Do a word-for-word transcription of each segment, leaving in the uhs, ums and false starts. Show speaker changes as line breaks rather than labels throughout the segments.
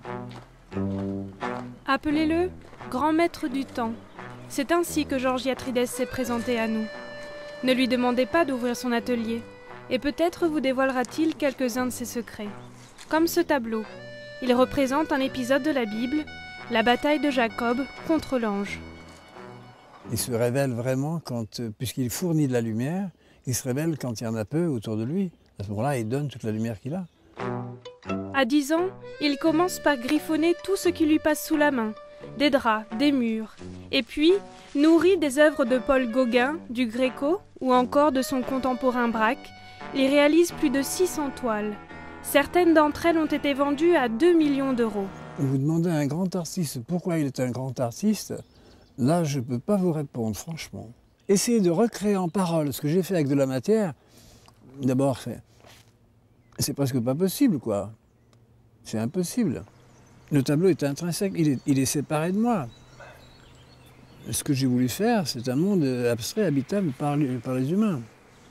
Appelez-le grand maître du temps. C'est ainsi que Georges Yatrides s'est présenté à nous. Ne lui demandez pas d'ouvrir son atelier, et peut-être vous dévoilera-t-il quelques-uns de ses secrets. Comme ce tableau, il représente un épisode de la Bible, la bataille de Jacob contre l'ange.
Il se révèle vraiment quand, puisqu'il fournit de la lumière, il se révèle quand il y en a peu autour de lui. À ce moment-là, il donne toute la lumière qu'il a.
À dix ans, il commence par griffonner tout ce qui lui passe sous la main, des draps, des murs, et puis, nourri des œuvres de Paul Gauguin, du Gréco, ou encore de son contemporain Braque, il réalise plus de six cents toiles. Certaines d'entre elles ont été vendues à deux millions d'euros.
Vous demandez à un grand artiste pourquoi il est un grand artiste, là je ne peux pas vous répondre, franchement. Essayer de recréer en parole ce que j'ai fait avec de la matière, d'abord c'est, c'est presque pas possible, quoi. C'est impossible. Le tableau est intrinsèque, il est, il est séparé de moi. Ce que j'ai voulu faire, c'est un monde abstrait, habitable par, par les humains.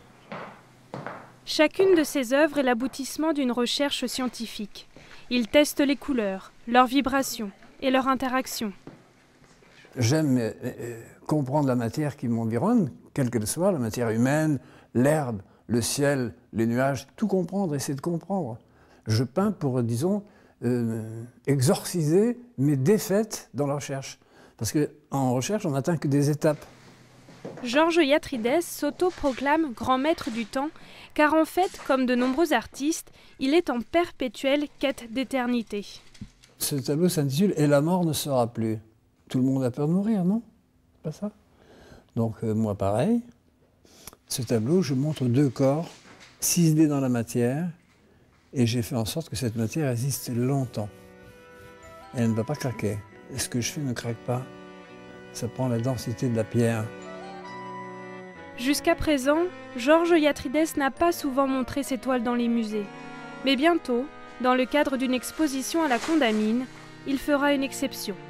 Chacune de ses œuvres est l'aboutissement d'une recherche scientifique. Il teste les couleurs, leurs vibrations et leurs interactions.
J'aime euh, comprendre la matière qui m'environne, quelle qu'elle soit, la matière humaine, l'herbe, le ciel, les nuages, tout comprendre, essayer de comprendre. Je peins pour, disons, euh, exorciser mes défaites dans la recherche. Parce qu'en recherche, on n'atteint que des étapes.
Georges Yatrides s'auto-proclame grand maître du temps, car en fait, comme de nombreux artistes, il est en perpétuelle quête d'éternité.
Ce tableau s'intitule « Et la mort ne sera plus ». Tout le monde a peur de mourir, non? C'est pas ça? Donc euh, moi pareil. Ce tableau, je montre deux corps, ciselés dans la matière, et j'ai fait en sorte que cette matière résiste longtemps. Elle ne va pas craquer. Et ce que je fais ne craque pas. Ça prend la densité de la pierre.
Jusqu'à présent, Georges Yatrides n'a pas souvent montré ses toiles dans les musées. Mais bientôt, dans le cadre d'une exposition à la Condamine, il fera une exception.